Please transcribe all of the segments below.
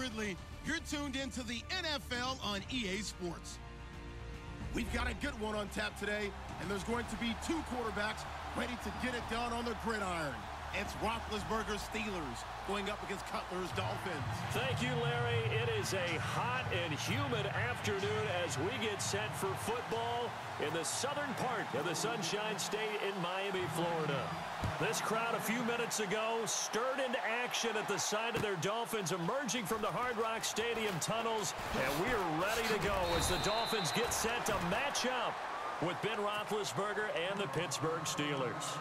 Ridley. You're tuned into the NFL on EA Sports. We've got a good one on tap today, and there's going to be two quarterbacks ready to get it done on the gridiron. It's Roethlisberger's Steelers going up against Cutler's Dolphins. Thank you, Larry. It is a hot and humid afternoon as we get set for football in the southern part of the Sunshine State in Miami, Florida. This crowd a few minutes ago stirred into action at the side of their Dolphins emerging from the Hard Rock Stadium tunnels, and we are ready to go as the Dolphins get set to match up with Ben Roethlisberger and the Pittsburgh Steelers.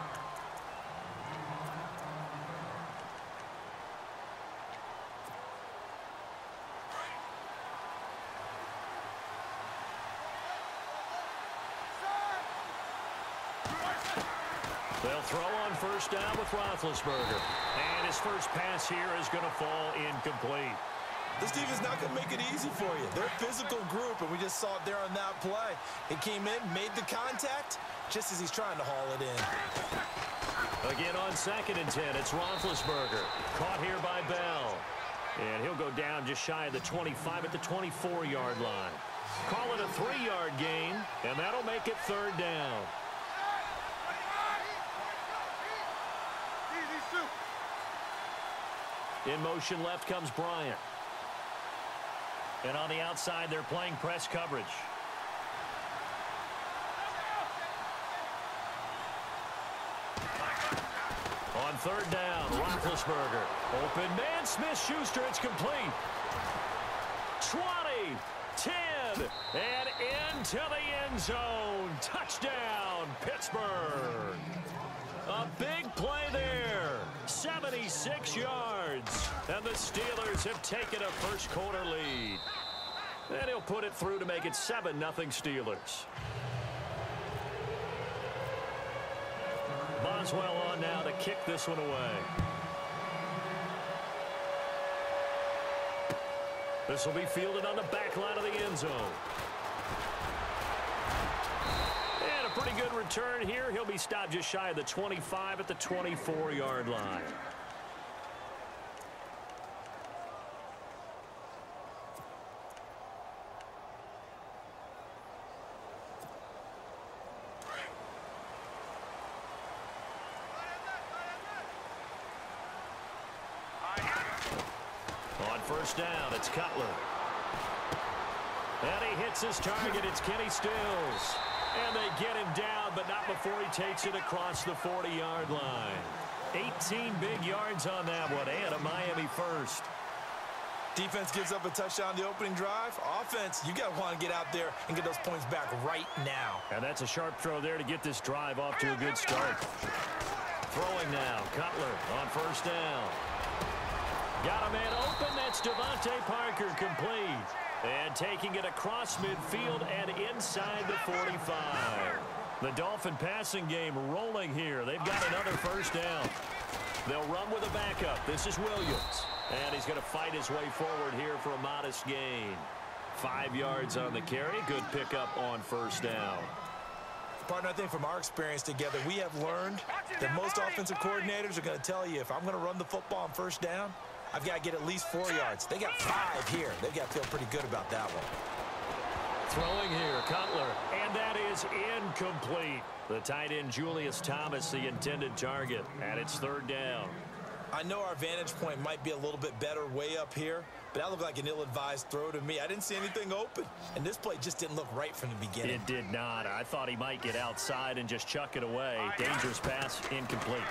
They'll throw on first down with Roethlisberger. And his first pass here is going to fall incomplete. This defense not going to make it easy for you. They're a physical group, and we just saw it there on that play. He came in, made the contact, just as he's trying to haul it in. Again on 2nd and 10, it's Roethlisberger. Caught here by Bell. And he'll go down just shy of the 25 at the 24-yard line. Call it a 3-yard gain, and that'll make it 3rd down. In motion left comes Bryant. And on the outside, they're playing press coverage. On 3rd down, Roethlisberger. Open man, Smith-Schuster, it's complete. 20, 10, and into the end zone. Touchdown, Pittsburgh. A big play there. 76 yards. And the Steelers have taken a first quarter lead. And he'll put it through to make it 7-0 Steelers. Boswell on now to kick this one away. This will be fielded on the back line of the end zone. And a pretty good return here. He'll be stopped just shy of the 25 at the 24-yard line. On first down, it's Cutler. And he hits his target. It's Kenny Stills. And they get him down, but not before he takes it across the 40-yard line. 18 big yards on that one, and a Miami first. Defense gives up a touchdown the opening drive. Offense, you got to want to get out there and get those points back right now. And that's a sharp throw there to get this drive off to a good start. Throwing now, Cutler on first down. Got a man open. That's Devontae Parker, complete. And taking it across midfield and inside the 45. The Dolphin passing game rolling here. They've got another first down. They'll run with a backup. This is Williams. And he's going to fight his way forward here for a modest gain. 5 yards on the carry. Good pickup on first down. Partner, I think from our experience together, we have learned that most offensive coordinators are going to tell you, if I'm going to run the football on first down, I've got to get at least 4 yards. They got 5 here. They've got to feel pretty good about that one. Throwing here, Cutler, and that is incomplete. The tight end, Julius Thomas, the intended target, and it's 3rd down. I know our vantage point might be a little bit better way up here, but that looked like an ill-advised throw to me. I didn't see anything open, and this play just didn't look right from the beginning. It did not. I thought he might get outside and just chuck it away. Dangerous pass, incomplete.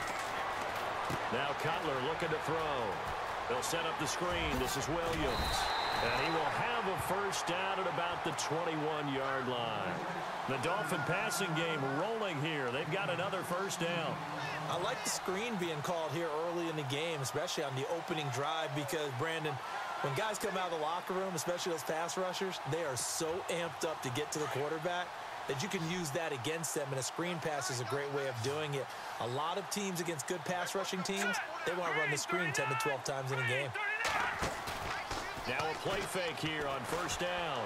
Now Cutler looking to throw. They'll set up the screen. This is Williams. And he will have a first down at about the 21-yard line. The Dolphin passing game rolling here. They've got another first down. I like the screen being called here early in the game, especially on the opening drive, because, Brandon, when guys come out of the locker room, especially those pass rushers, they are so amped up to get to the quarterback that you can use that against them, and a screen pass is a great way of doing it. A lot of teams against good pass rushing teams, they want to run the screen 10 to 12 times in a game. Now a play fake here on first down.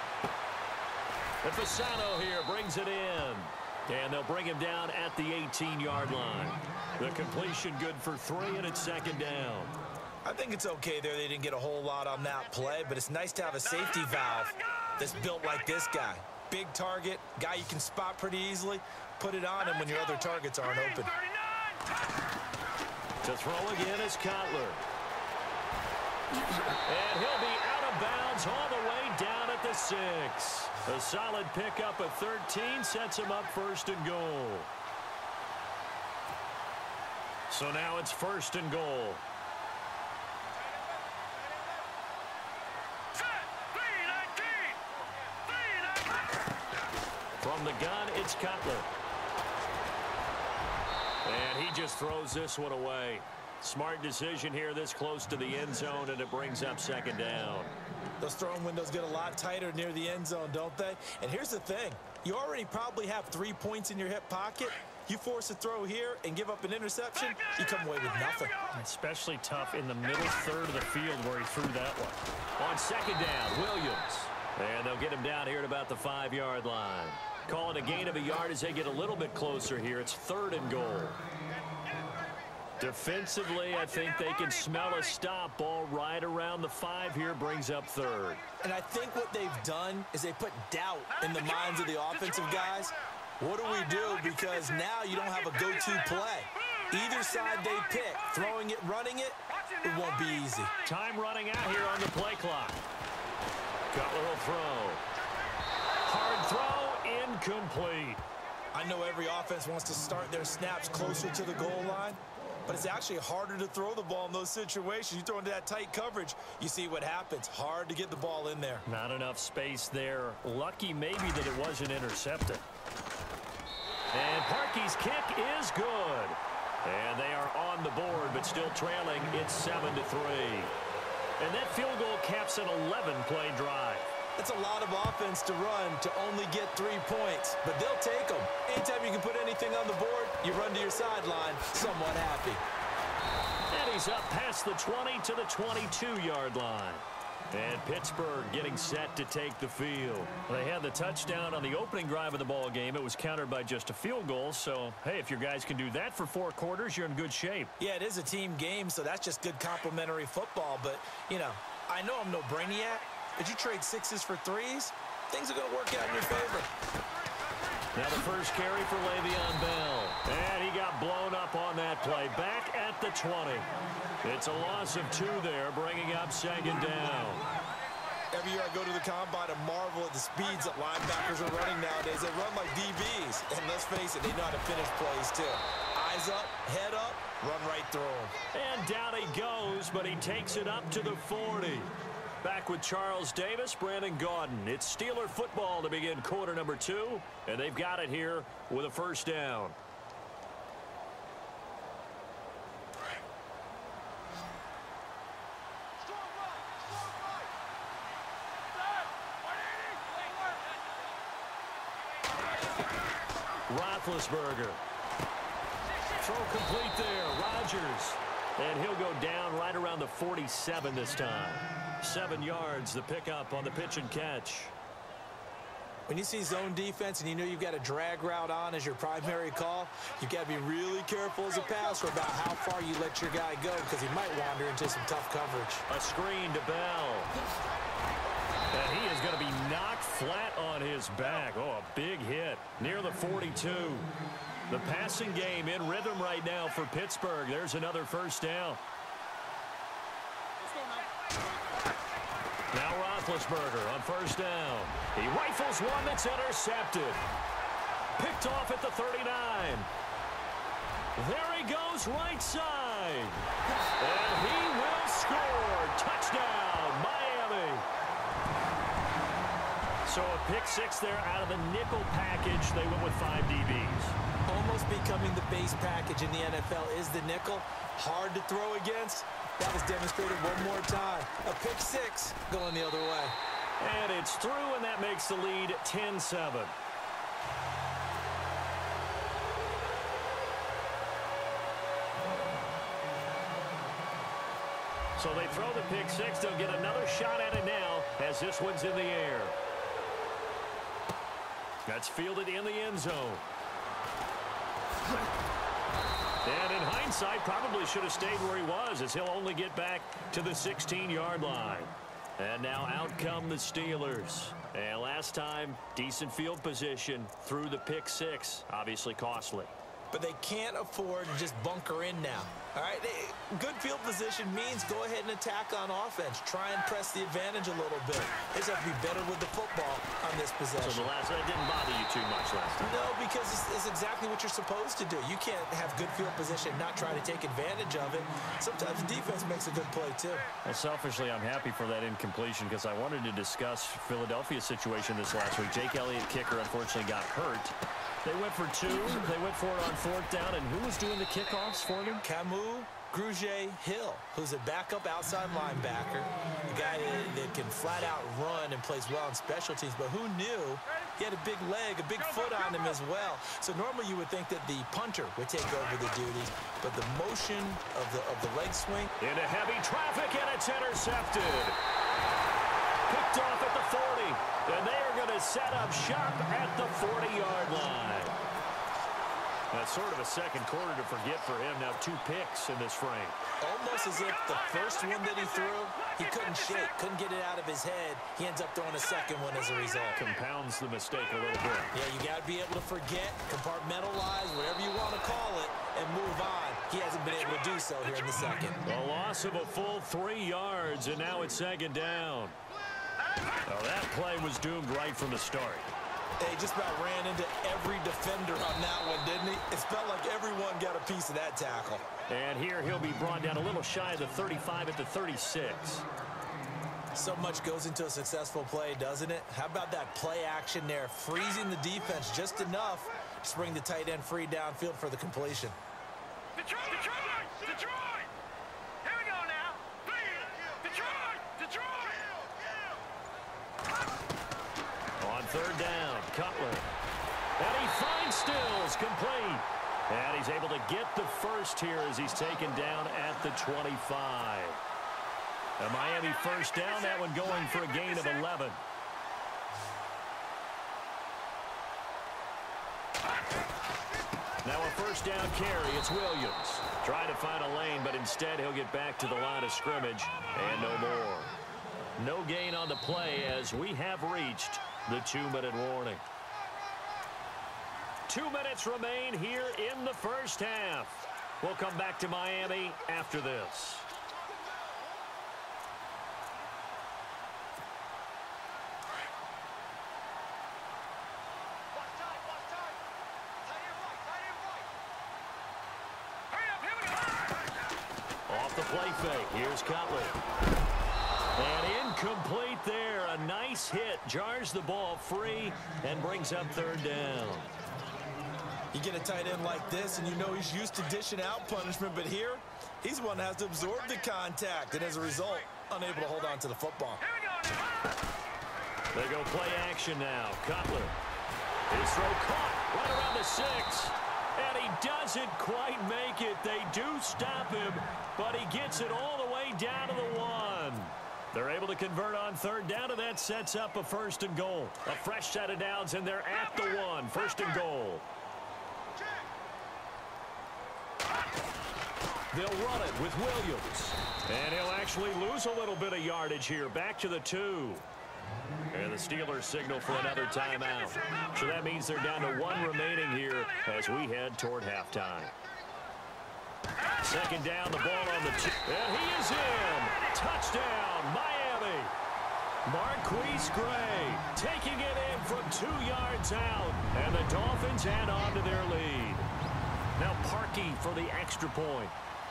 And Fasano here brings it in. And they'll bring him down at the 18-yard line. The completion good for 3, and it's 2nd down. I think it's okay there. They didn't get a whole lot on that play, but it's nice to have a safety valve that's built like this guy. Big target, guy you can spot pretty easily. Put it on him when your other targets aren't open. To throw again is Cutler. And he'll be out of bounds all the way down at the 6. A solid pickup of 13 sets him up 1st and goal. So now it's 1st and goal. From the gun, it's Cutler. And he just throws this one away. Smart decision here this close to the end zone, and it brings up 2nd down. Those throwing windows get a lot tighter near the end zone, don't they? And here's the thing. You already probably have 3 points in your hip pocket. You force a throw here and give up an interception, you come away with nothing. Especially tough in the middle third of the field where he threw that one. On 2nd down, Williams. And they'll get him down here at about the 5-yard line. Calling a gain of a yard as they get a little bit closer here. It's 3rd and goal. Defensively, I think they can smell a stop. Ball right around the 5 here, brings up 3rd. And I think what they've done is they put doubt in the minds of the offensive guys. What do we do? Because now you don't have a go-to play. Either side they pick, throwing it, running it, it won't be easy. Time running out here on the play clock. Cutler will throw. Hard throw, incomplete. I know every offense wants to start their snaps closer to the goal line, but it's actually harder to throw the ball in those situations. You throw into that tight coverage, you see what happens. Hard to get the ball in there. Not enough space there. Lucky maybe that it wasn't intercepted. And Parkey's kick is good. And they are on the board, but still trailing. It's 7-3. And that field goal caps an 11-play drive. It's a lot of offense to run to only get 3 points, but they'll take them. Anytime you can put anything on the board, you run to your sideline somewhat happy. And he's up past the 20 to the 22-yard line. And Pittsburgh getting set to take the field. They had the touchdown on the opening drive of the ball game. It was countered by just a field goal. So, hey, if your guys can do that for 4 quarters, you're in good shape. Yeah, it is a team game, so that's just good complementary football. But, you know, I know I'm no brainiac, but you trade 6s for 3s, things are going to work out in your favor. Now the first carry for Le'Veon Bell. And he got blown up on that play. Back at the 20. It's a loss of 2 there, bringing up 2nd down. Every year I go to the combine and marvel at the speeds that linebackers are running nowadays. They run like DBs. And let's face it, they know how to finish plays too. Eyes up, head up, run right through them. And down he goes, but he takes it up to the 40. Back with Charles Davis, Brandon Gaudin. It's Steeler football to begin quarter number 2, and they've got it here with a 1st down. Roethlisberger. Throw complete there. Rodgers. And he'll go down right around the 47 this time. 7 yards, the pickup on the pitch and catch. When you see zone defense and you know you've got a drag route on as your primary call, you've got to be really careful as a passer about how far you let your guy go because he might wander into some tough coverage. A screen to Bell. And he is going to be knocked flat on his back. Oh, a big hit near the 42. The passing game in rhythm right now for Pittsburgh. There's another 1st down. Now Roethlisberger on 1st down. He rifles one that's intercepted. Picked off at the 39. There he goes right side. And he will score. Touchdown, Miami. So a pick 6 there out of the nickel package. They went with 5 DBs. Almost becoming the base package in the NFL is the nickel. Hard to throw against. That was demonstrated one more time. A pick 6 going the other way. And it's through, and that makes the lead 10-7. So they throw the pick 6. They'll get another shot at it now as this one's in the air. That's fielded in the end zone. And in hindsight, probably should have stayed where he was, as he'll only get back to the 16-yard line. And now out come the Steelers. And last time, decent field position through the pick six. Obviously costly. But they can't afford to just bunker in now. All right, good field position means go ahead and attack on offense. Try and press the advantage a little bit. They just have to be better with the football on this possession. So that didn't bother you too much last time? No, because it's exactly what you're supposed to do. You can't have good field position and not try to take advantage of it. Sometimes the defense makes a good play, too. Well, selfishly, I'm happy for that incompletion because I wanted to discuss Philadelphia's situation this last week. Jake Elliott, kicker, unfortunately got hurt. They went for two. They went for it on fourth down. And who was doing the kickoffs for them? Camus Grugier-Hill, who's a backup outside linebacker, a guy that can flat out run and plays well on special teams. But who knew he had a big leg, a big foot on him as well. So normally you would think that the punter would take over the duties, but the motion of the leg swing. Into heavy traffic, and it's intercepted. Picked off at the 40. And they are going to set up shop at the 40-yard line. That's sort of a second quarter to forget for him. Now 2 picks in this frame. Almost as if the first one that he threw, he couldn't shake, couldn't get it out of his head. He ends up throwing a second one as a result. Compounds the mistake a little bit. Yeah, you got to be able to forget, compartmentalize, whatever you want to call it, and move on. He hasn't been able to do so here in the second. A loss of a full 3 yards, and now it's second down. Well, that play was doomed right from the start. He just about ran into every defender on that one, didn't he? It felt like everyone got a piece of that tackle. And here he'll be brought down a little shy of the 35 at the 36. So much goes into a successful play, doesn't it? How about that play action there, freezing the defense just enough to bring the tight end free downfield for the completion. Detroit! Detroit! Detroit! Here we go now. Detroit! Detroit! On third down, Cutler. And he finds Stills, complete. And he's able to get the first here as he's taken down at the 25. A Miami first down, that one going for a gain of 11. Now a first down carry, it's Williams. Trying to find a lane, but instead he'll get back to the line of scrimmage and no more. No gain on the play as we have reached the 2-minute warning. 2 minutes remain here in the first half. We'll come back to Miami after this. Off the play fake, here's Cutler. And incomplete there. A nice hit. Jars the ball free and brings up third down. You get a tight end like this, and you know he's used to dishing out punishment. But here, he's the one that has to absorb the contact. And as a result, unable to hold on to the football. They go play action now. Cutler. His throw caught right around the 6. And he doesn't quite make it. They do stop him, but he gets it all the way down to the 1. They're able to convert on third down, and that sets up a first and goal. A fresh set of downs, and they're at the 1. First and goal. They'll run it with Williams. And he'll actually lose a little bit of yardage here. Back to the 2. And the Steelers signal for another timeout. So that means they're down to 1 remaining here as we head toward halftime. Second down, the ball on the 2. And he is in. Touchdown, Miami. Marquise Gray taking it in from 2 yards out. And the Dolphins add on to their lead. Now Parkey for the extra point.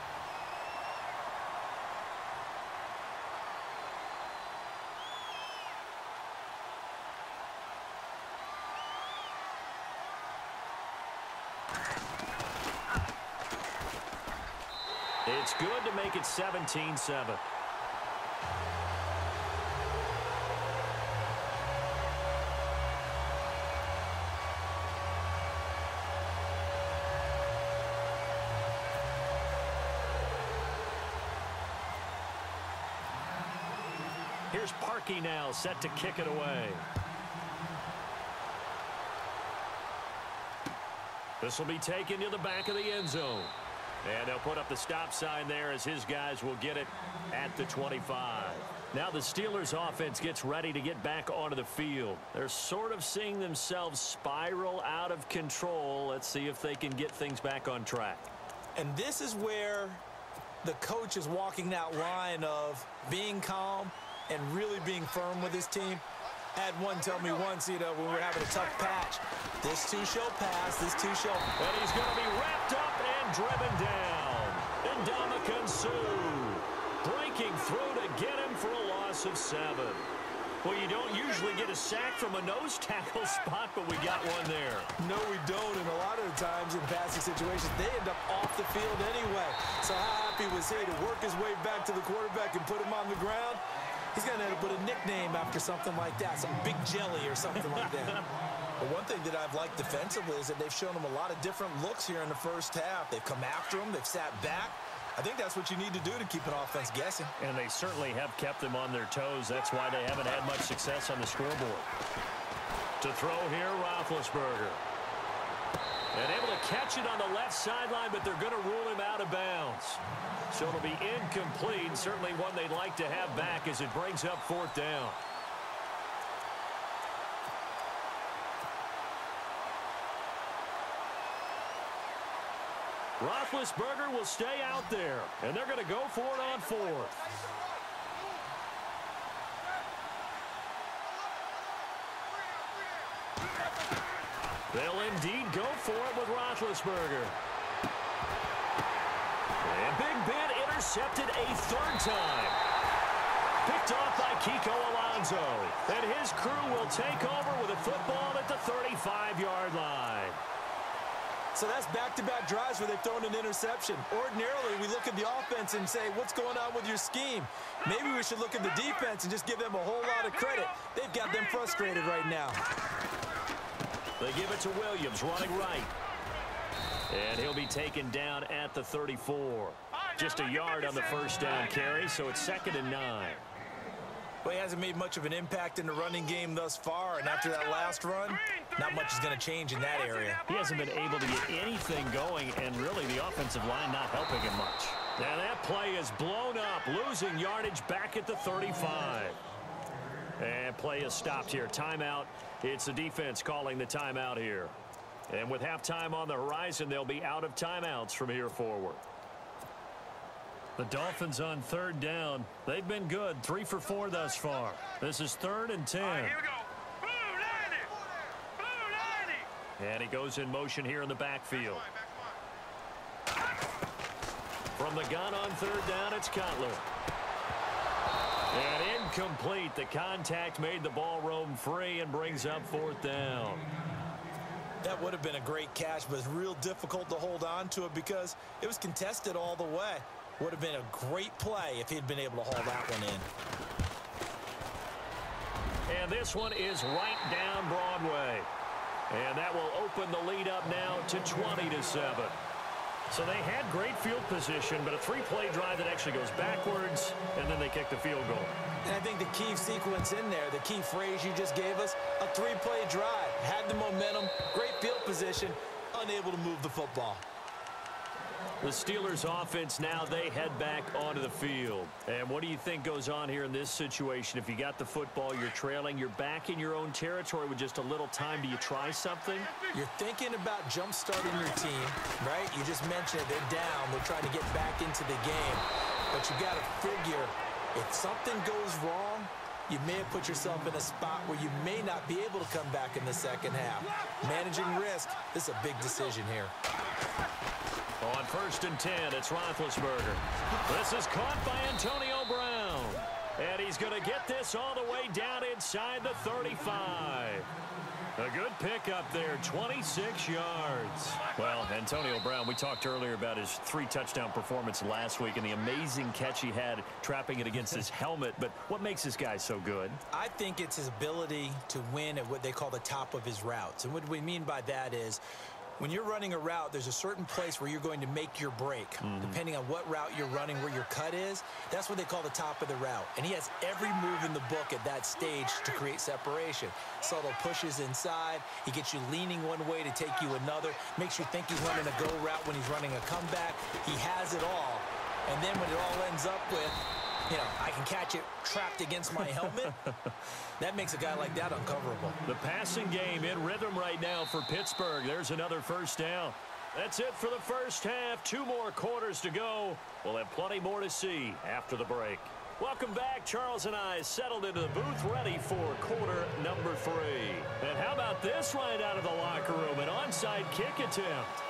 It's good to make it 17-7. Here's Parkey now, set to kick it away. This will be taken to the back of the end zone. And they'll put up the stop sign there as his guys will get it at the 25. Now the Steelers offense gets ready to get back onto the field. They're sort of seeing themselves spiral out of control. Let's see if they can get things back on track. And this is where the coach is walking that line of being calm and really being firm with his team. I had one tell me once, when we were having a tough patch, this too shall pass, this too shall... And he's going to be wrapped up and driven down. Ndamukong Suh breaking through to get him for a loss of 7. Well, you don't usually get a sack from a nose tackle spot, but we got one there. No, we don't, and a lot of the times in passing situations, they end up off the field anyway. So how happy was he to work his way back to the quarterback and put him on the ground? He's going to end up with a nickname after something like that, some Big Jelly or something like that. But one thing that I've liked defensively is that they've shown him a lot of different looks here in the first half. They've come after him. They've sat back. I think that's what you need to do to keep an offense guessing. And they certainly have kept them on their toes. That's why they haven't had much success on the scoreboard. To throw here, Roethlisberger. And able to catch it on the left sideline, but they're going to rule him out of bounds. So it'll be incomplete. Certainly one they'd like to have back as it brings up 4th down. Roethlisberger will stay out there, and they're going to go for it on 4th. They'll indeed go for it with Roethlisberger. And Big Ben intercepted a 3rd time. Picked off by Kiko Alonso. And his crew will take over with a football at the 35-yard line. So that's back-to-back drives where they've thrown an interception. Ordinarily, we look at the offense and say, what's going on with your scheme? Maybe we should look at the defense and just give them a whole lot of credit. They've got them frustrated right now. They give it to Williams, running right. And he'll be taken down at the 34. Just a yard on the first down carry, so it's 2nd and 9. Well, he hasn't made much of an impact in the running game thus far, and after that last run, not much is going to change in that area. He hasn't been able to get anything going, and really the offensive line not helping him much. Now that play is blown up, losing yardage back at the 35. And play is stopped here. Timeout. It's the defense calling the timeout here. And with halftime on the horizon, they'll be out of timeouts from here forward. The Dolphins on 3rd down. They've been good, 3 for 4 thus far. This is 3rd and 10. All right, here we go. Blue 90. And he goes in motion here in the backfield. From the gun on 3rd down, it's Cutler. And incomplete. The contact made the ball roam free and brings up 4th down. That would have been a great catch, but it's real difficult to hold on to it because it was contested all the way. Would have been a great play if he'd been able to haul that one in. And this one is right down Broadway. And that will open the lead up now to 20-7. So they had great field position, but a 3-play drive that actually goes backwards, and then they kick the field goal. And I think the key sequence in there, the key phrase you just gave us, a 3-play drive. Had the momentum, great field position, unable to move the football. The Steelers offense now, they head back onto the field. And what do you think goes on here in this situation? If you got the football, you're trailing, you're back in your own territory with just a little time. Do you try something? You're thinking about jump-starting your team, right? You just mentioned it. They're down. They're trying to get back into the game. But you got to figure, if something goes wrong, you may have put yourself in a spot where you may not be able to come back in the second half. Managing risk, this is a big decision here. On 1st and 10, it's Roethlisberger. This is caught by Antonio Brown. And he's going to get this all the way down inside the 35. A good pickup there, 26 yards. Well, Antonio Brown, we talked earlier about his 3-touchdown performance last week and the amazing catch he had trapping it against his helmet. But what makes this guy so good? I think it's his ability to win at what they call the top of his routes. And what we mean by that is When you're running a route, there's a certain place where you're going to make your break. Depending on what route you're running, where your cut is, that's what they call the top of the route. And he has every move in the book at that stage to create separation. Subtle pushes inside. He gets you leaning one way to take you another. Makes you think he's running a go route when he's running a comeback. He has it all. And then when it all ends up with, you know, I can catch it trapped against my helmet, that makes a guy like that uncoverable. The passing game in rhythm right now for Pittsburgh. There's another first down. That's it for the first half. 2 more quarters to go. We'll have plenty more to see after the break. Welcome back. Charles and I settled into the booth, ready for quarter number 3. And how about this right out of the locker room? An onside kick attempt.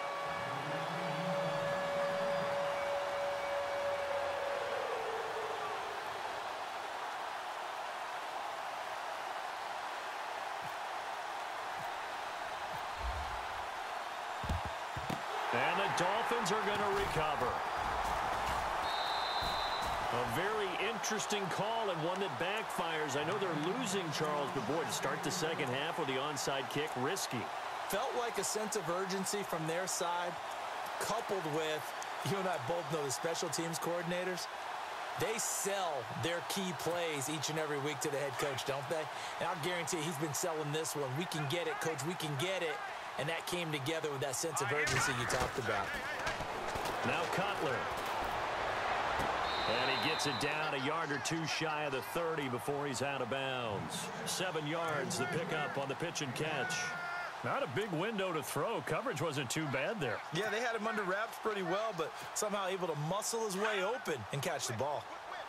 And the Dolphins are going to recover. A very interesting call and one that backfires. I know they're losing, Charles, but boy, to start the second half with the onside kick, risky. Felt like a sense of urgency from their side, coupled with, you and I both know the special teams coordinators, they sell their key plays each and every week to the head coach, don't they? And I'll guarantee he's been selling this one. We can get it, coach, we can get it. And that came together with that sense of urgency you talked about. Now Cutler. And he gets it down a yard or 2 shy of the 30 before he's out of bounds. 7 yards, the pickup on the pitch and catch. Not a big window to throw. Coverage wasn't too bad there. Yeah, they had him under wraps pretty well, but somehow able to muscle his way open and catch the ball.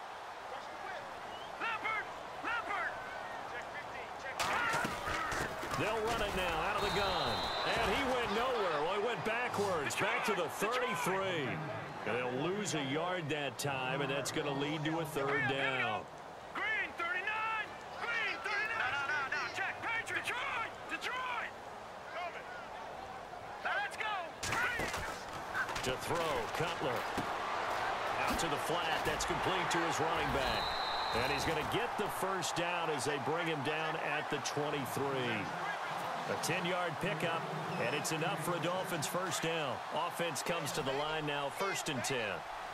They'll run it now out of the gun. And he went nowhere. Well, he went backwards, back to the 33. And they'll lose a yard that time, and that's going to lead to a 3rd down. Green 39! Green 39! No, check. Patriot! Detroit! Now let's go! To throw, Cutler. Out to the flat. That's complete to his running back. And he's going to get the first down as they bring him down at the 23. A 10-yard pickup, and it's enough for a Dolphins first down. Offense comes to the line now, 1st and 10.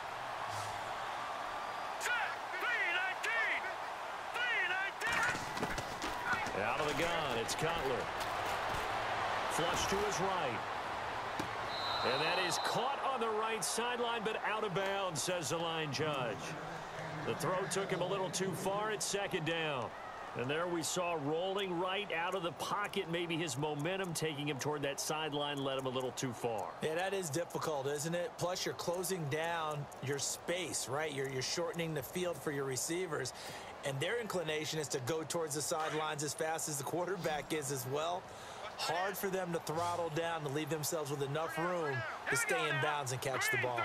Out of the gun, it's Cutler. Flush to his right. And that is caught on the right sideline, but out of bounds, says the line judge. The throw took him a little too far. It's 2nd down. And there we saw rolling right out of the pocket. Maybe his momentum taking him toward that sideline led him a little too far. Yeah, that is difficult, isn't it? Plus, you're closing down your space, right? You're shortening the field for your receivers. And their inclination is to go towards the sidelines as fast as the quarterback is as well. Hard for them to throttle down to leave themselves with enough room to stay in bounds and catch the ball.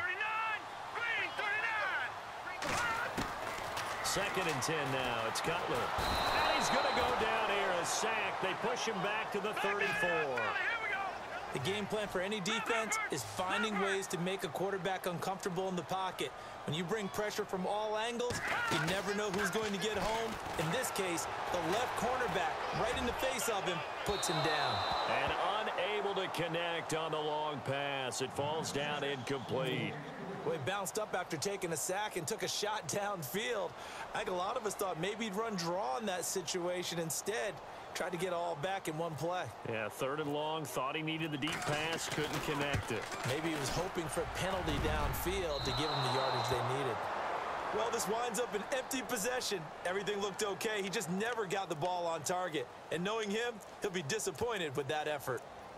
2nd and 10 now. It's Cutler. And he's going to go down here. A sack. They push him back to the 34. The game plan for any defense is finding ways to make a quarterback uncomfortable in the pocket. When you bring pressure from all angles, you never know who's going to get home. In this case, the left cornerback, right in the face of him, puts him down. And unable to connect on the long pass. It falls down incomplete. Well, he bounced up after taking a sack and took a shot downfield. I think a lot of us thought maybe he'd run draw in that situation. Instead, tried to get all back in one play. Yeah, 3rd and long. Thought he needed the deep pass. Couldn't connect it. Maybe he was hoping for a penalty downfield to give him the yardage they needed. Well, this winds up an empty possession. Everything looked okay. He just never got the ball on target. And knowing him, he'll be disappointed with that effort.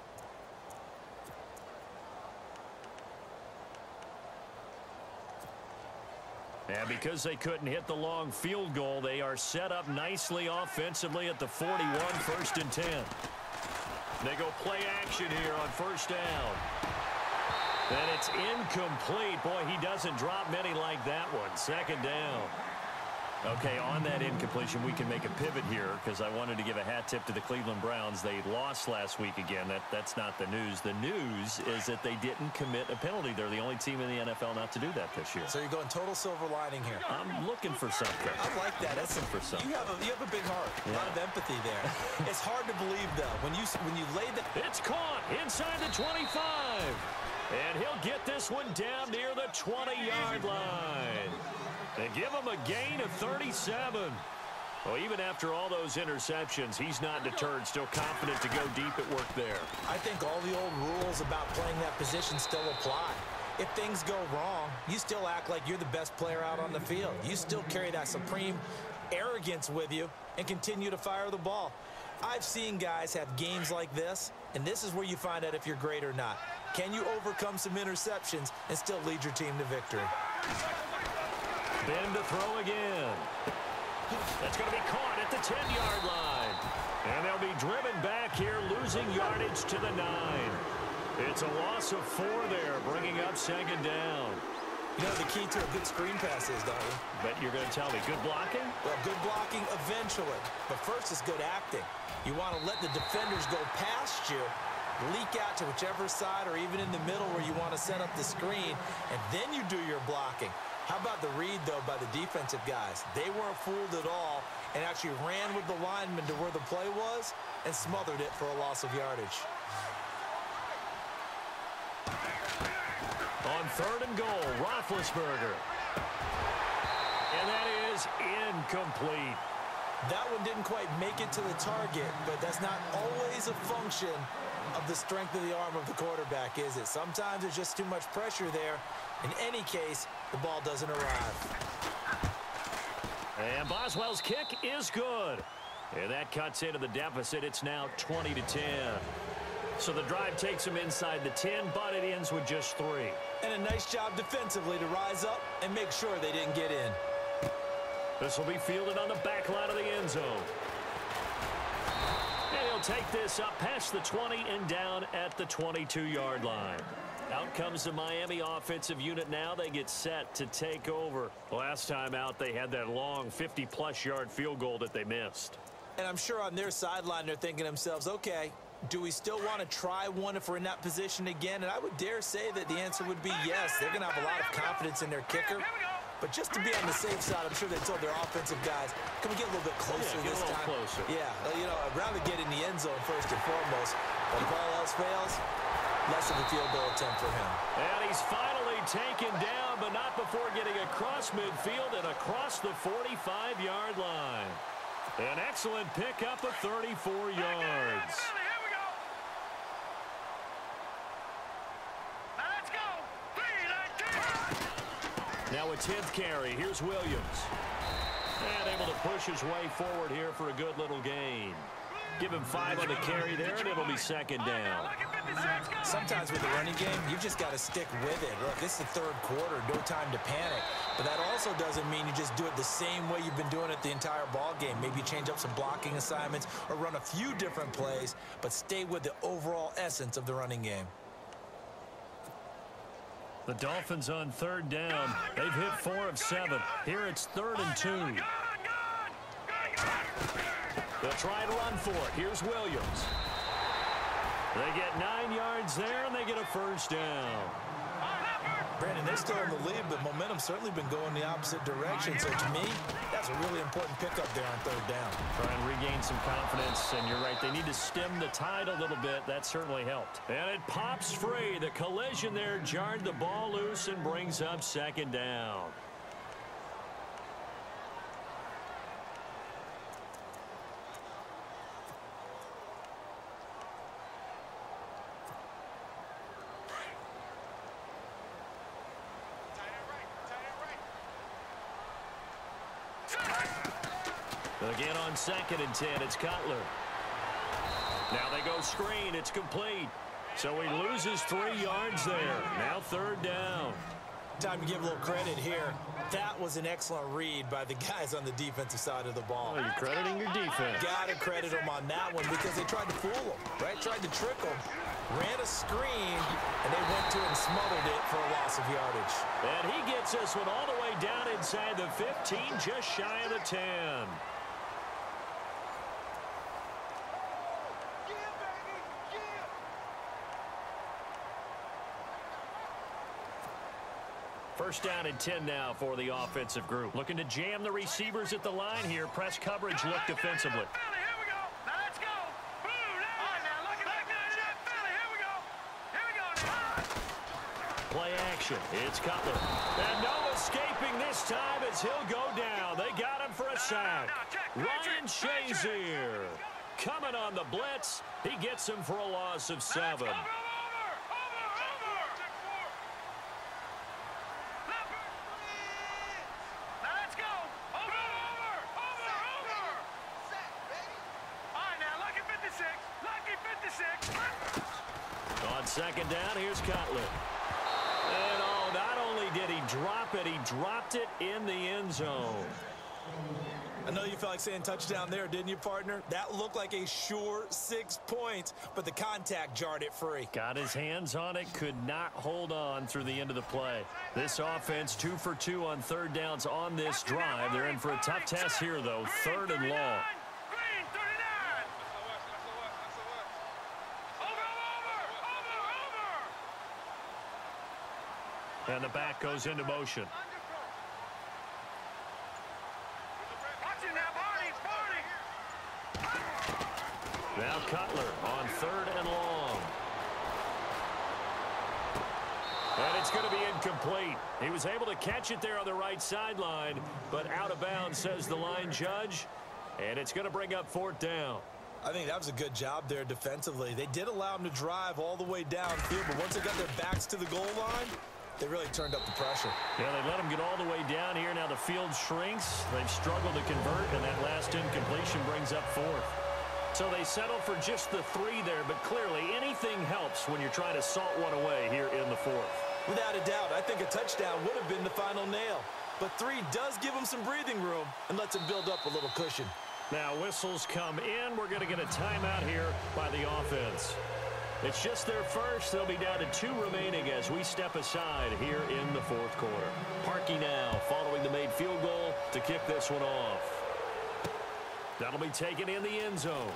And because they couldn't hit the long field goal, they are set up nicely offensively at the 41, 1st and 10. They go play action here on 1st down. And it's incomplete. Boy, he doesn't drop many like that one. 2nd down. Okay, on that incompletion, we can make a pivot here because I wanted to give a hat tip to the Cleveland Browns. They lost last week again. That's not the news. The news is that they didn't commit a penalty. They're the only team in the NFL not to do that this year. So you're going total silver lining here. I'm looking for something. I like that. That's for something. You have a big heart. A lot of empathy there. It's hard to believe, though, when you lay that. It's caught inside the 25. And he'll get this one down near the 20-yard line. And give him a gain of 37. Well, even after all those interceptions, he's not deterred, still confident to go deep at work there. I think all the old rules about playing that position still apply. If things go wrong, you still act like you're the best player out on the field. You still carry that supreme arrogance with you and continue to fire the ball. I've seen guys have games like this, and this is where you find out if you're great or not. Can you overcome some interceptions and still lead your team to victory? Ben to throw again. That's going to be caught at the 10-yard line. And they'll be driven back here, losing yardage to the 9. It's a loss of 4 there, bringing up second down. You know the key to a good screen pass is, don't you? Bet you're going to tell me. Good blocking? Well, good blocking eventually. But first is good acting. You want to let the defenders go past you, leak out to whichever side or even in the middle where you want to set up the screen, and then you do your blocking. How about the read, though, by the defensive guys? They weren't fooled at all and actually ran with the lineman to where the play was and smothered it for a loss of yardage. On 3rd and goal, Roethlisberger. And that is incomplete. That one didn't quite make it to the target, but that's not always a function of the strength of the arm of the quarterback, is it? Sometimes there's just too much pressure there. In any case, the ball doesn't arrive. And Boswell's kick is good. And that cuts into the deficit. It's now 20-10. So the drive takes them inside the 10, but it ends with just 3. And a nice job defensively to rise up and make sure they didn't get in. This will be fielded on the back line of the end zone. And he'll take this up past the 20 and down at the 22-yard line. Out comes the Miami offensive unit now. They get set to take over. Last time out, they had that long 50-plus yard field goal that they missed. And I'm sure on their sideline, they're thinking to themselves, okay, do we still want to try one if we're in that position again? And I would dare say that the answer would be yes. They're going to have a lot of confidence in their kicker. But just to be on the safe side, I'm sure they told their offensive guys, can we get a little bit closer this time? Closer. Yeah, you know, I'd rather get in the end zone first and foremost. But if all else fails, less of a field goal attempt for him. And he's finally taken down, but not before getting across midfield and across the 45-yard line. An excellent pickup of 34 yards. Now a 10th carry. Here's Williams. And able to push his way forward here for a good little gain. Give him 5 on the carry there, and it'll be second down. Sometimes with the running game, you've just got to stick with it. Look, this is the 3rd quarter, no time to panic. But that also doesn't mean you just do it the same way you've been doing it the entire ball game. Maybe change up some blocking assignments or run a few different plays, but stay with the overall essence of the running game. The Dolphins on 3rd down. They've hit 4 of 7. Here it's 3rd and 2. They'll try and run for it. Here's Williams. They get 9 yards there, and they get a first down. Brandon, they're still in the lead, but momentum's certainly been going the opposite direction. So to me, that's a really important pickup there on 3rd down. Try and regain some confidence, and you're right. They need to stem the tide a little bit. That certainly helped. And it pops free. The collision there jarred the ball loose and brings up second down. Again on 2nd and 10, it's Cutler. Now they go screen, it's complete. So he loses 3 yards there. Now 3rd down. Time to give a little credit here. That was an excellent read by the guys on the defensive side of the ball. Oh, you're crediting your defense. offense. Got to credit them on that one because they tried to fool them, right? Tried to trick them, ran a screen, and they went to it and smothered it for a loss of yardage. And he gets this one all the way down inside the 15, just shy of the 10. First down and 10 now for the offensive group. Looking to jam the receivers at the line here. Press coverage look defensively. Philly, here we go. Now let's go. Boom, now look at that. Philly, here we go. Here we go. Play action. It's Cutler. And no escaping this time as he'll go down. They got him for a sack. Ryan Shazier coming on the blitz. He gets him for a loss of 7. On second down, here's Cutler. And oh, not only did he drop it, he dropped it in the end zone. I know you felt like saying touchdown there, didn't you, partner? That looked like a sure 6 points, but the contact jarred it free. Got his hands on it, could not hold on through the end of the play. This offense 2 for 2 on third downs on this drive. They're in for a tough test here, though. 3rd and long. And the back goes into motion. Now Cutler on 3rd and long. And it's going to be incomplete. He was able to catch it there on the right sideline, but out of bounds, says the line judge. And it's going to bring up 4th down. I think that was a good job there defensively. They did allow them to drive all the way downfield, but once they got their backs to the goal line, they really turned up the pressure. Yeah, they let them get all the way down here. Now the field shrinks. They've struggled to convert, and that last incompletion brings up 4th. So they settled for just the 3 there, but clearly anything helps when you're trying to salt one away here in the 4th. Without a doubt, I think a touchdown would have been the final nail. But 3 does give them some breathing room and lets them build up a little cushion. Now whistles come in. We're going to get a timeout here by the offense. It's just their first. They'll be down to 2 remaining as we step aside here in the 4th quarter. Parkey now following the made field goal to kick this one off. That'll be taken in the end zone.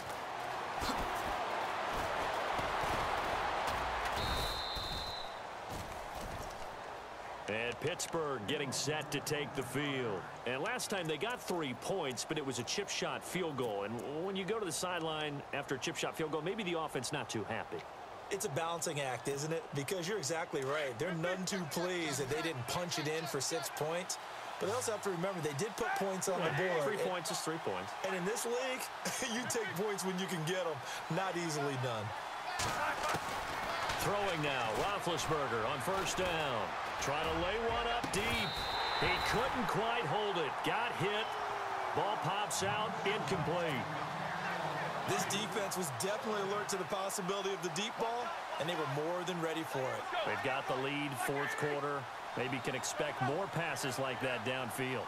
And Pittsburgh getting set to take the field. And last time they got 3 points, but it was a chip shot field goal. And when you go to the sideline after a chip shot field goal, maybe the offense not too happy. It's a balancing act, isn't it? Because you're exactly right. They're none too pleased that they didn't punch it in for 6 points. But they also have to remember they did put points on the board. 3 points is 3 points. And in this league, you take points when you can get them. Not easily done. Throwing now, Roethlisberger on 1st down. Trying to lay one up deep. He couldn't quite hold it. Got hit. Ball pops out. Incomplete. This defense was definitely alert to the possibility of the deep ball, and they were more than ready for it. They've got the lead, 4th quarter. Maybe can expect more passes like that downfield.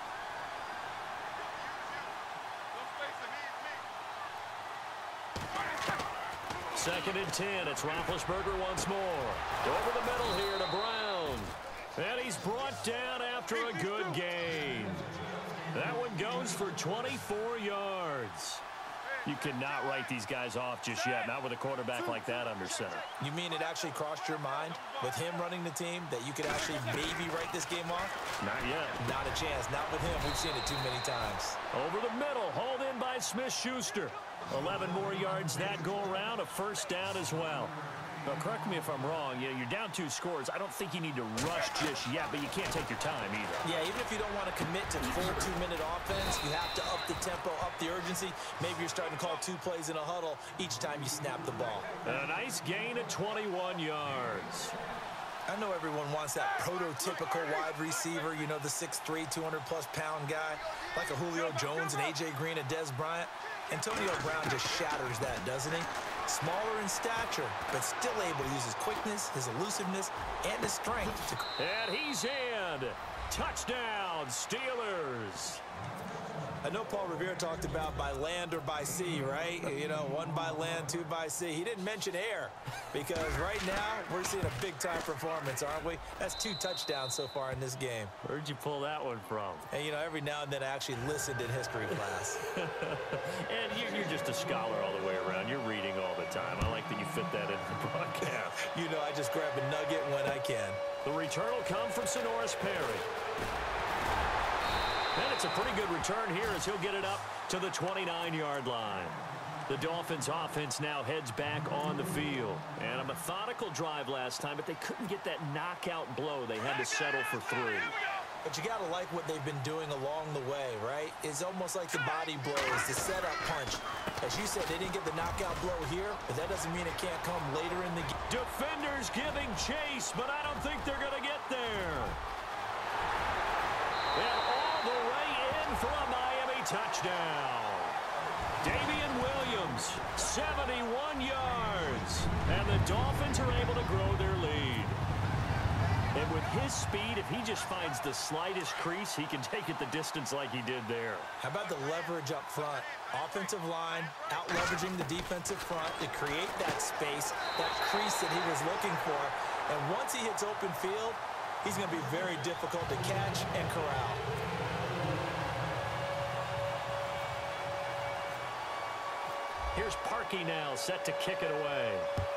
Second and 10. It's Roethlisberger once more. Over the middle here to Brown. And he's brought down after a good gain. That one goes for 24 yards. You cannot write these guys off just yet, not with a quarterback like that under center. You mean it actually crossed your mind with him running the team that you could actually maybe write this game off? Not yet. Not a chance. Not with him. We've seen it too many times. Over the middle, hauled in by Smith-Schuster. 11 more yards that go around, a 1st down as well. Now, correct me if I'm wrong. You're down 2 scores. I don't think you need to rush just yet, but you can't take your time either. Yeah, even if you don't want to commit to full 2-minute offense, you have to up the tempo, up the urgency. Maybe you're starting to call 2 plays in a huddle each time you snap the ball. A nice gain of 21 yards. I know everyone wants that prototypical wide receiver, you know, the 6'3", 200-plus-pound guy, like a Julio Jones and A.J. Green and Dez Bryant. Antonio Brown just shatters that, doesn't he? Smaller in stature, but still able to use his quickness, his elusiveness, and his strength to... And he's in. Touchdown, Steelers. I know Paul Revere talked about by land or by sea, right? You know, 1 by land, 2 by sea. He didn't mention air because right now we're seeing a big-time performance, aren't we? That's 2 touchdowns so far in this game. Where'd you pull that one from? And, you know, every now and then I actually listened in history class. And you're just a scholar all the way around. You're reading all the time. I like that you fit that into the broadcast. You know, I just grab a nugget when I can. The return will come from Sonoris Perry. And it's a pretty good return here as he'll get it up to the 29-yard line. The Dolphins offense now heads back on the field. And a methodical drive last time, but they couldn't get that knockout blow. They had to settle for 3. But you got to like what they've been doing along the way, right? It's almost like the body blows, the setup punch. As you said, they didn't get the knockout blow here, but that doesn't mean it can't come later in the game. Defenders giving chase, but I don't think they're going to get there. And all the way in for a Miami touchdown. Damian Williams, 71 yards. And the Dolphins are able to grow their lead. And with his speed, if he just finds the slightest crease, he can take it the distance like he did there. How about the leverage up front? Offensive line out-leveraging the defensive front to create that space, that crease that he was looking for. And once he hits open field, he's going to be very difficult to catch and corral. Here's Parkey now, set to kick it away.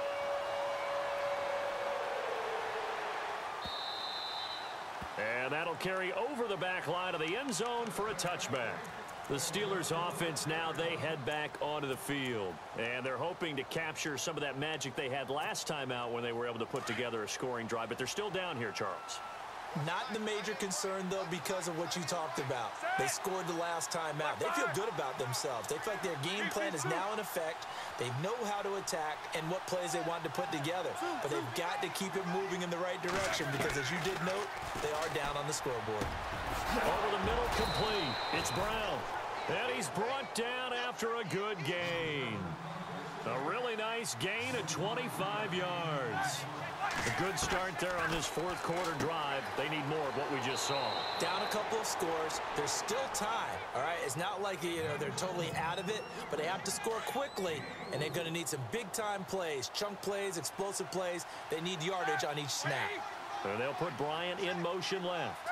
And that'll carry over the back line of the end zone for a touchback. The Steelers offense now, they head back onto the field. And they're hoping to capture some of that magic they had last time out when they were able to put together a scoring drive. But they're still down here, Charles. Not the major concern, though, because of what you talked about. They scored the last time out. They feel good about themselves. They feel like their game plan is now in effect. They know how to attack and what plays they want to put together. But they've got to keep it moving in the right direction because, as you did note, they are down on the scoreboard. Over the middle, complete. It's Brown. And he's brought down after a good gain. A really nice gain of 25 yards. A good start there on this fourth quarter drive. They need more of what we just saw. Down a couple of scores. There's still time, all right? It's not like, you know, they're totally out of it, but they have to score quickly, and they're going to need some big-time plays, chunk plays, explosive plays. They need yardage on each snap. And they'll put Bryant in motion left.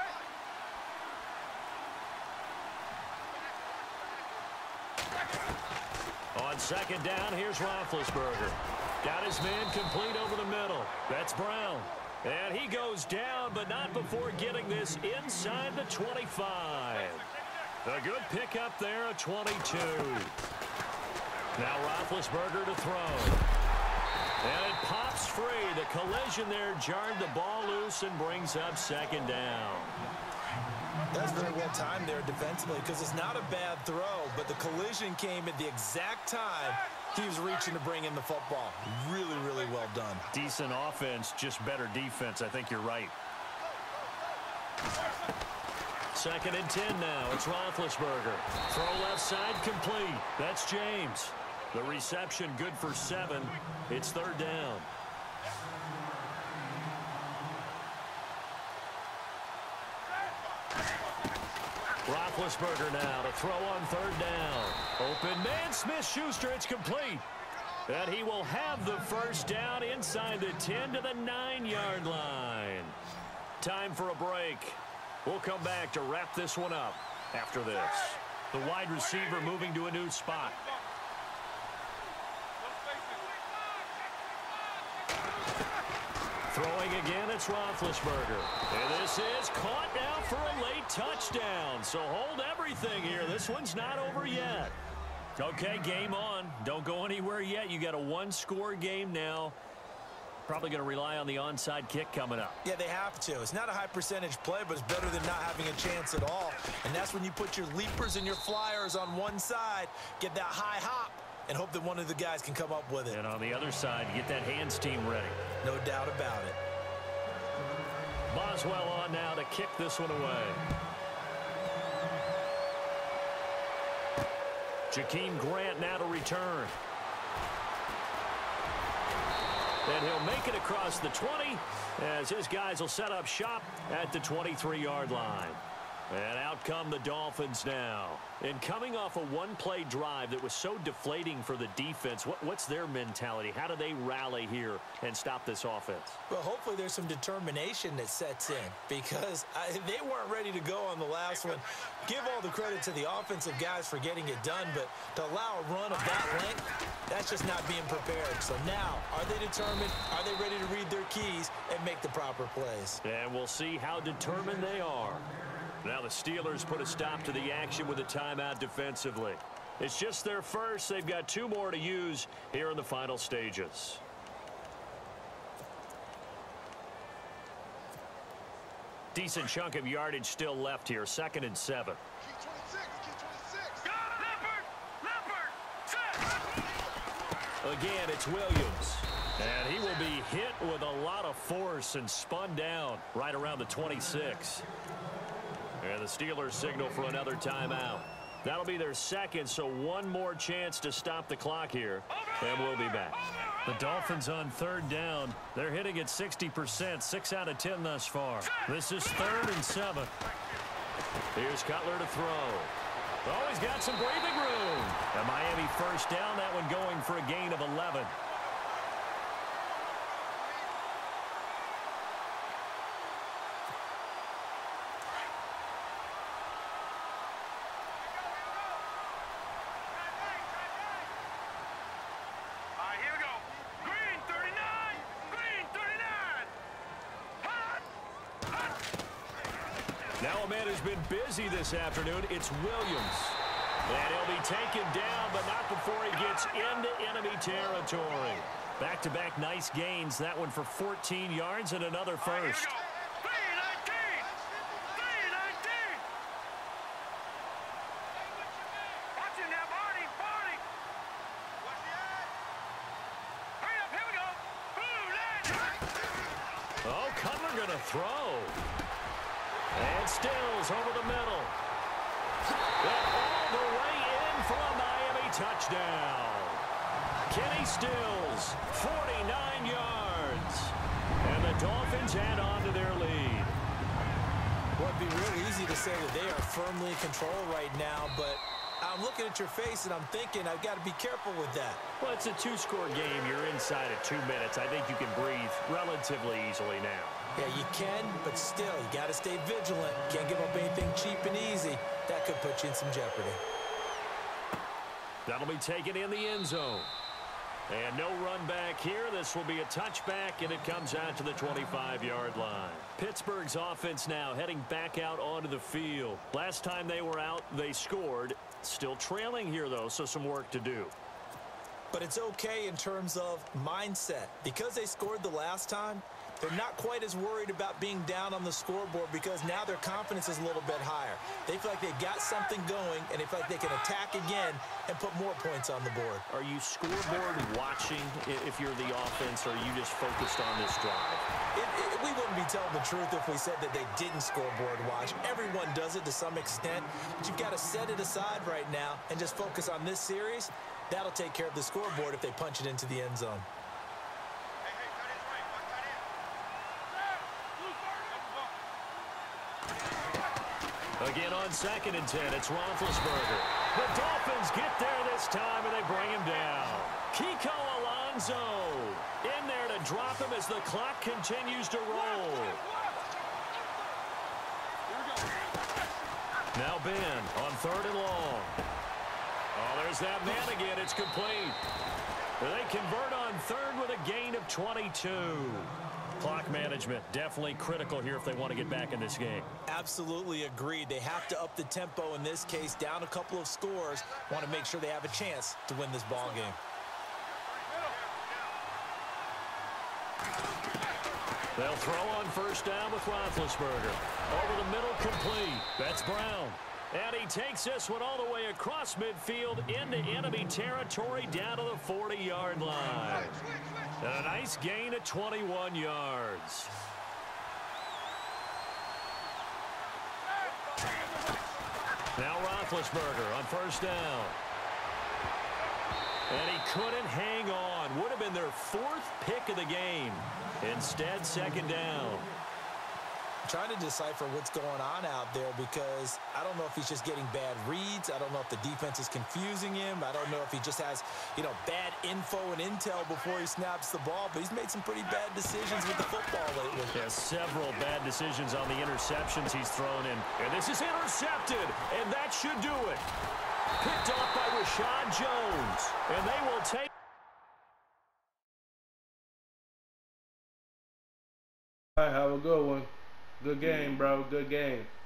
On second down, here's Roethlisberger. Got his man complete over the middle. That's Brown. And he goes down, but not before getting this inside the 25. A good pickup there, a 22. Now Roethlisberger to throw. And it pops free. The collision there jarred the ball loose and brings up second down. That's very well timed there defensively because it's not a bad throw, but the collision came at the exact time he was reaching to bring in the football. Really, really well done. Decent offense, just better defense. I think you're right. Second and 10 now. It's Roethlisberger. Throw left side complete. That's James. The reception good for 7. It's third down. Roethlisberger now to throw on third down. Open man, Smith-Schuster, it's complete. And he will have the first down inside the 10 to the 9-yard line. Time for a break. We'll come back to wrap this one up after this. The wide receiver moving to a new spot. Throwing again, it's Roethlisberger. And this is caught now for a late touchdown. So hold everything here. This one's not over yet. Okay, game on. Don't go anywhere yet. You got a one-score game now. Probably going to rely on the onside kick coming up. Yeah, they have to. It's not a high percentage play, but it's better than not having a chance at all. And that's when you put your leapers and your flyers on one side, get that high hop, and hope that one of the guys can come up with it. And on the other side, get that hands team ready. No doubt about it. Boswell on now to kick this one away. Jakeem Grant now to return. And he'll make it across the 20 as his guys will set up shop at the 23-yard line. And out come the Dolphins now. And coming off a one-play drive that was so deflating for the defense, what's their mentality? How do they rally here and stop this offense? Well, hopefully there's some determination that sets in because they weren't ready to go on the last one. Give all the credit to the offensive guys for getting it done, but to allow a run of that length, that's just not being prepared. So now, are they determined? Are they ready to read their keys and make the proper plays? And we'll see how determined they are. Now the Steelers put a stop to the action with a timeout defensively. It's just their first. They've got 2 more to use here in the final stages. Decent chunk of yardage still left here. 2nd and 7. Again, it's Williams. And he will be hit with a lot of force and spun down right around the 26. And the Steelers signal for another timeout. That'll be their second, so 1 more chance to stop the clock here, and we'll be back. The Dolphins on 3rd down. They're hitting at 60%, 6 out of 10 thus far. This is 3rd and 7. Here's Cutler to throw. Oh, he's got some breathing room. And Miami first down, that one going for a gain of 11. Now a man who's been busy this afternoon, it's Williams. And he'll be taken down, but not before he gets into enemy territory. Back-to-back nice gains. That one for 14 yards and another first. Oh, Cutler going to throw. And Stills over the middle. And all the way in for a Miami touchdown. Kenny Stills, 49 yards. And the Dolphins add on to their lead. Well, it'd be real easy to say that they are firmly in control right now, but I'm looking at your face and I'm thinking I've got to be careful with that. Well, it's a 2-score game. You're inside of 2 minutes. I think you can breathe relatively easily now. Yeah, you can, but still, you got to stay vigilant. Can't give up anything cheap and easy. That could put you in some jeopardy. That'll be taken in the end zone. And no run back here. This will be a touchback, and it comes out to the 25-yard line. Pittsburgh's offense now heading back out onto the field. Last time they were out, they scored. Still trailing here, though, so some work to do. But it's okay in terms of mindset. Because they scored the last time, they're not quite as worried about being down on the scoreboard because now their confidence is a little bit higher. They feel like they've got something going, and they feel like they can attack again and put more points on the board. Are you scoreboard watching if you're the offense, or are you just focused on this drive? We wouldn't be telling the truth if we said that they didn't scoreboard watch. Everyone does it to some extent, but you've got to set it aside right now and just focus on this series. That'll take care of the scoreboard if they punch it into the end zone. Again on 2nd and 10, it's Roethlisberger. The Dolphins get there this time, and they bring him down. Kiko Alonso in there to drop him as the clock continues to roll. Now Ben on 3rd and long. Oh, there's that man again. It's complete. They convert on 3rd with a gain of 22. Clock management definitely critical here if they want to get back in this game. Absolutely agreed. They have to up the tempo in this case, down a couple of scores. Want to make sure they have a chance to win this ball game. They'll throw on 1st down with Roethlisberger. Over the middle, complete. That's Brown. And he takes this one all the way across midfield into enemy territory down to the 40-yard line. And a nice gain of 21 yards. Now Roethlisberger on 1st down. And he couldn't hang on. Would have been their 4th pick of the game. Instead, 2nd down. trying to decipher what's going on out there because I don't know if he's just getting bad reads. I don't know if the defense is confusing him. I don't know if he just has, bad info and intel before he snaps the ball. But he's made some pretty bad decisions with the football lately. Yeah, several bad decisions on the interceptions he's thrown in. And this is intercepted, and that should do it. Picked off by Rashad Jones, and they will take. All right, have a good one. Good game, bro. Good game.